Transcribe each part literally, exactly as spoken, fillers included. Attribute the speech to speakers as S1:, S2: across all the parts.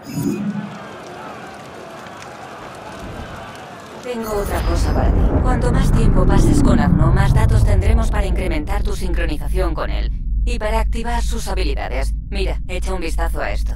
S1: Tengo otra cosa para ti. Cuanto más tiempo pases con Arnaud, más datos tendremos para incrementar tu sincronización con él. Y para activar sus habilidades. Mira, echa un vistazo a esto.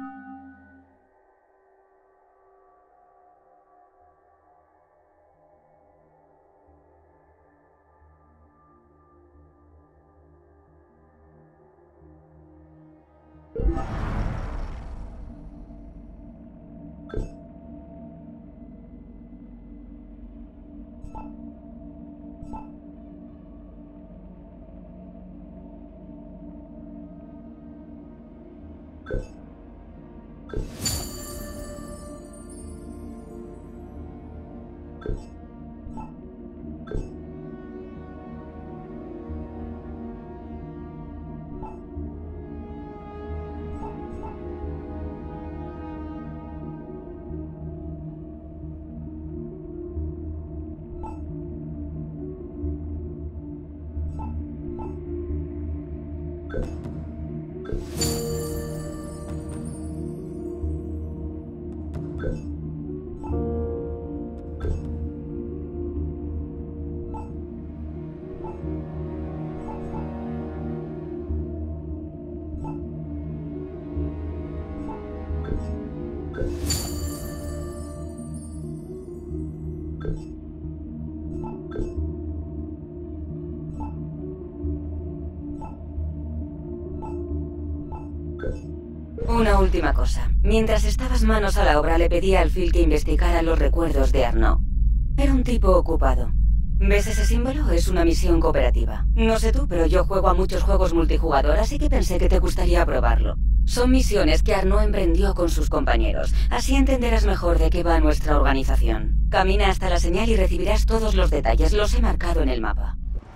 S1: Una última cosa. Mientras estabas manos a la obra, le pedí al Phil que investigara los recuerdos de Arnaud. Era un tipo ocupado. ¿Ves ese símbolo? Es una misión cooperativa. No sé tú, pero yo juego a muchos juegos multijugador, así que pensé que te gustaría probarlo. Son misiones que Arnaud emprendió con sus compañeros. Así entenderás mejor de qué va nuestra organización. Camina hasta la señal y recibirás todos los detalles. Los he marcado en el mapa.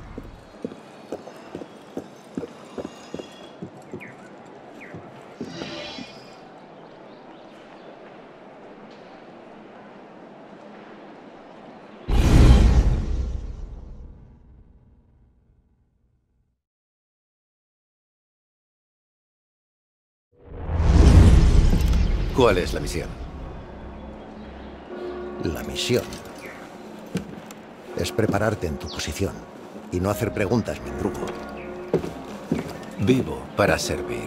S2: ¿Cuál es la misión?
S3: La misión es prepararte en tu posición y no hacer preguntas, Mindrugo.
S2: Vivo para servir.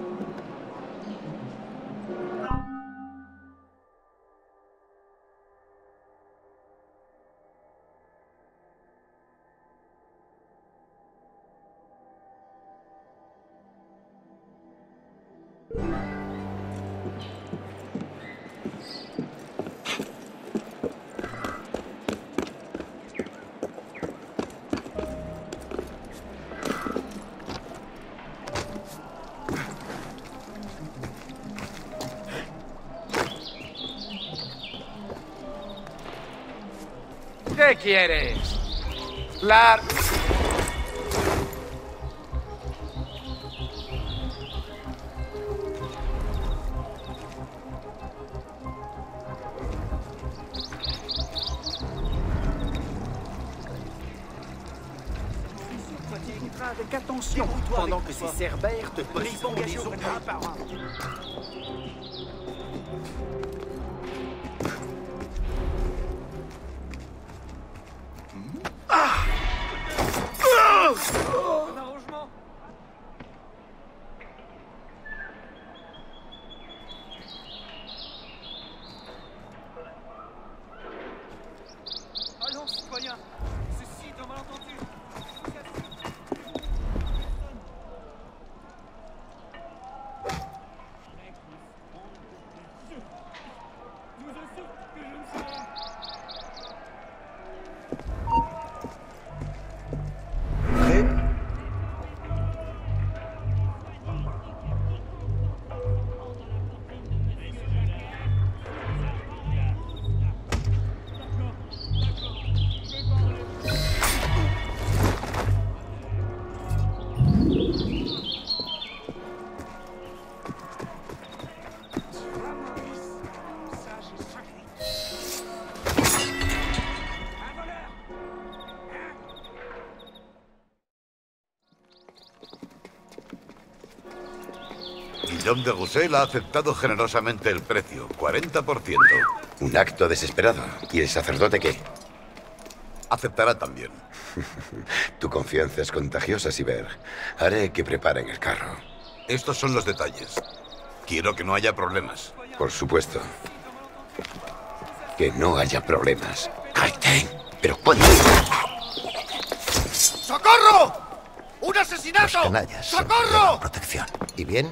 S4: ¿Qué quieres? La...
S5: Avec attention, pendant que ces cerbères te brisent les os un par un.
S4: Allons, citoyens, ceci est un malentendu.
S3: Prêt?
S6: Guillaume de Roussel ha aceptado generosamente el precio, cuarenta por ciento.
S2: Un acto desesperado. ¿Y el sacerdote qué?
S6: Aceptará también.
S2: Tu confianza es contagiosa, Siber. Haré que preparen el carro.
S6: Estos son los detalles. Quiero que no haya problemas.
S2: Por supuesto. Que no haya problemas. ¡Cállate! ¿Pero cuándo?
S6: ¡Socorro! ¡Un asesinato!
S3: Los canallas siempre
S6: ¡Socorro!
S3: llevan protección. ¿Y bien?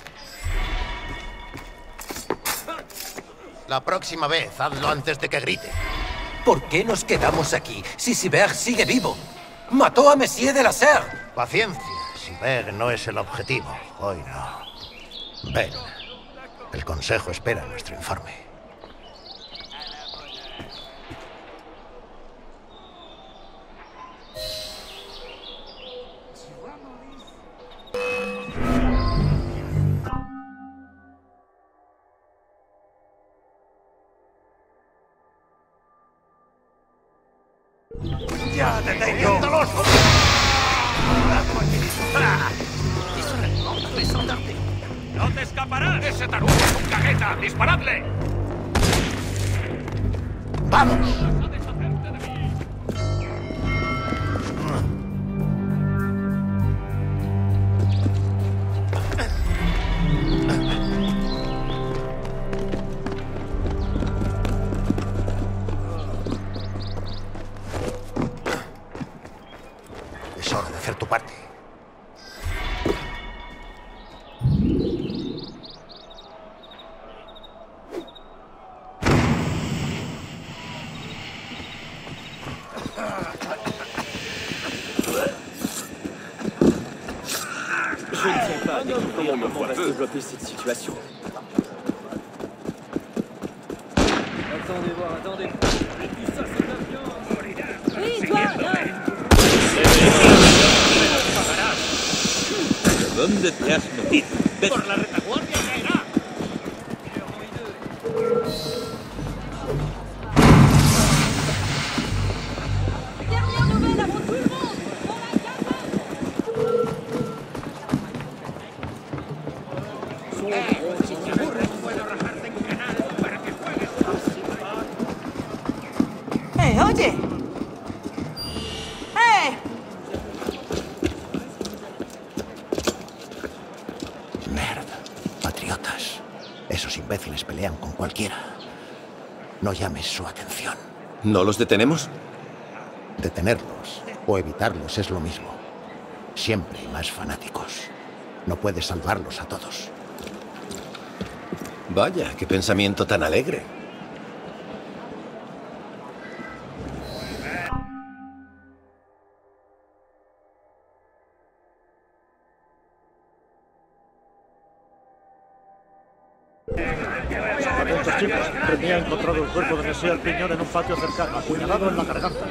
S3: La próxima vez, hazlo antes de que grite.
S7: ¿Por qué nos quedamos aquí si Siber sigue vivo? ¡Mató a Monsieur de la Serre!
S3: Paciencia. Siber no es el objetivo. Hoy no. Ven. El Consejo espera nuestro informe.
S7: ¡Ya te tengo!
S4: ¡No te escaparás! ¡Ese tarugo es un cajeta! ¡Disparadle!
S3: ¡Vamos! Es hora de hacer tu parte.
S8: Je ne sais pas avec combien de temps va se développer cette situation. Attendez voir, attendez. Tout ça, c'est de la viande. Oui, toi, là.
S9: ¿Dónde te has metido?
S4: ¡Por la retaguardia caerá!
S10: Dernière nouvelle avant tout le monde. Pour la
S4: Si te aburres, puedo rajarte en canal para que juegues.
S10: ¡Eh, oye! ¡Eh!
S3: Mierda. Patriotas. Esos imbéciles pelean con cualquiera. No llames su atención.
S2: ¿No los detenemos?
S3: Detenerlos o evitarlos es lo mismo. Siempre hay más fanáticos. No puedes salvarlos a todos.
S2: Vaya, qué pensamiento tan alegre.
S11: Atentos, chicos. Remy ha encontrado el cuerpo de Monsieur Piñón en un patio cercano, apuñalado en la garganta.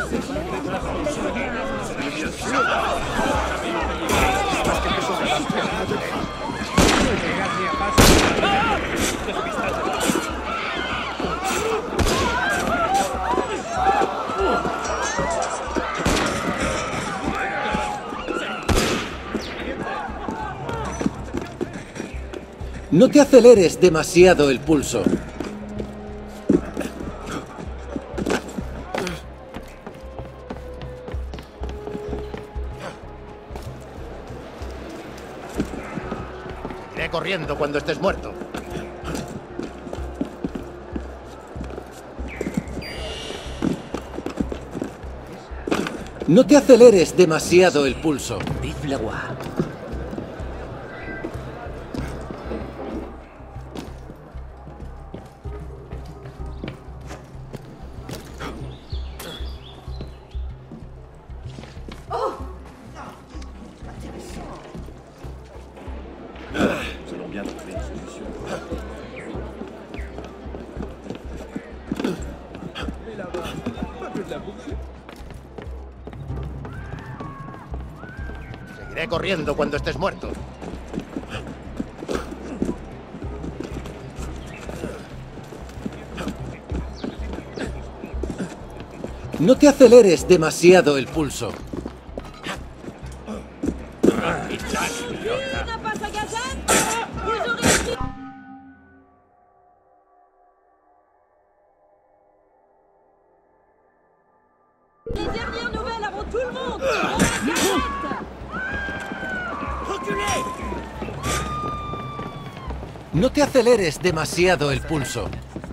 S9: No te aceleres demasiado el pulso.
S3: Iré corriendo cuando estés muerto.
S9: No te aceleres demasiado el pulso.
S7: Vive le roi.
S11: Nous allons bien trouver une solution. Et là-bas, pas que de la bouffe.
S3: Seguiré corriendo cuando estés muerto.
S9: No te aceleres demasiado el pulso.
S10: Una passa Gazan.
S9: No te aceleres demasiado el pulso.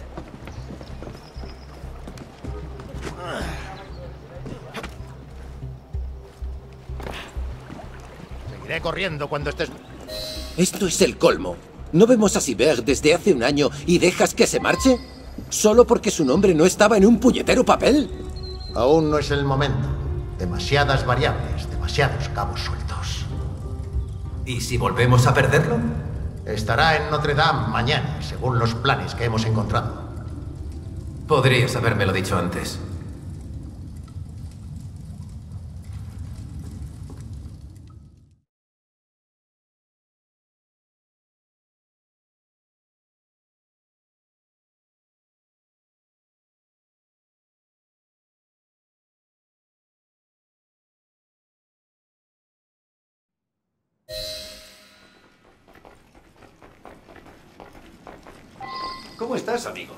S3: Seguiré corriendo cuando estés...
S9: Esto es el colmo. ¿No vemos a Sivert desde hace un año y dejas que se marche? ¿Solo porque su nombre no estaba en un puñetero papel?
S3: Aún no es el momento. Demasiadas variables, demasiados cabos sueltos.
S7: ¿Y si volvemos a perderlo?
S3: Estará en Notre Dame mañana, según los planes que hemos encontrado.
S7: Podrías habérmelo dicho antes.
S12: ¿Cómo estás, amigo?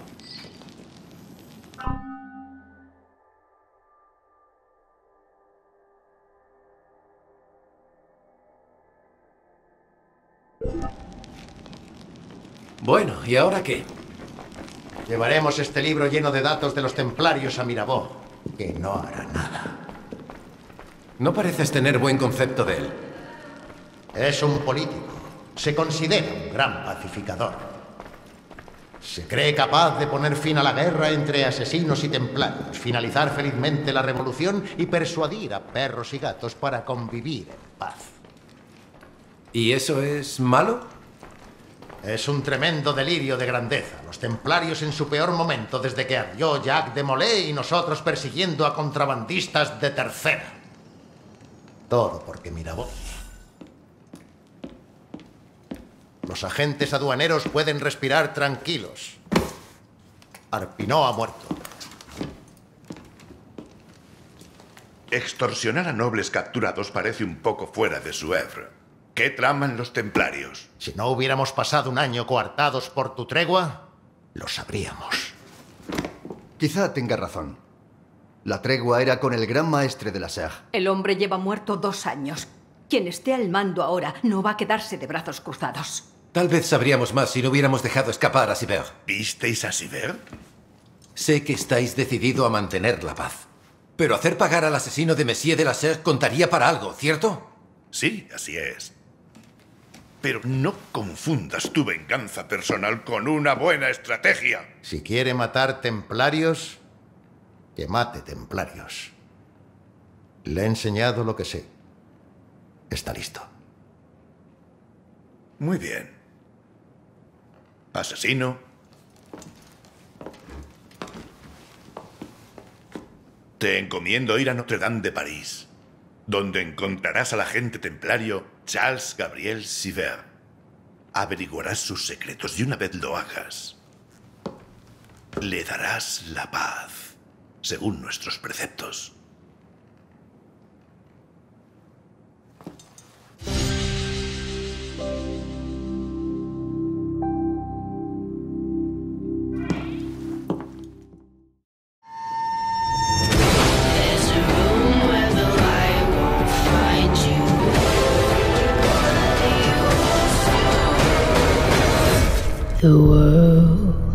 S7: Bueno, ¿y ahora qué?
S3: Llevaremos este libro lleno de datos de los templarios a Mirabeau, que no hará nada.
S7: No pareces tener buen concepto de él.
S3: Es un político. Se considera un gran pacificador. Se cree capaz de poner fin a la guerra entre asesinos y templarios, finalizar felizmente la revolución y persuadir a perros y gatos para convivir en paz.
S7: ¿Y eso es malo?
S3: Es un tremendo delirio de grandeza. Los templarios en su peor momento desde que ardió Jacques de Molay y nosotros persiguiendo a contrabandistas de tercera. Todo porque Mirabeau. Los agentes aduaneros pueden respirar tranquilos. Arpinó ha muerto.
S6: Extorsionar a nobles capturados parece un poco fuera de su Havre. ¿Qué traman los templarios?
S3: Si no hubiéramos pasado un año coartados por tu tregua, lo sabríamos.
S13: Quizá tenga razón. La tregua era con el gran maestre de la Serre.
S10: El hombre lleva muerto dos años. Quien esté al mando ahora no va a quedarse de brazos cruzados.
S7: Tal vez sabríamos más si no hubiéramos dejado escapar a Sivert.
S6: ¿Visteis a Sivert?
S7: Sé que estáis decidido a mantener la paz. Pero hacer pagar al asesino de Messier de la Serre contaría para algo, ¿cierto?
S6: Sí, así es. Pero no confundas tu venganza personal con una buena estrategia.
S3: Si quiere matar templarios, que mate templarios. Le he enseñado lo que sé. Está listo.
S6: Muy bien. Asesino. Te encomiendo ir a Notre Dame de París, donde encontrarás al agente templario Charles Gabriel Sivert. Averiguarás sus secretos y una vez lo hagas, le darás la paz, según nuestros preceptos.
S14: The world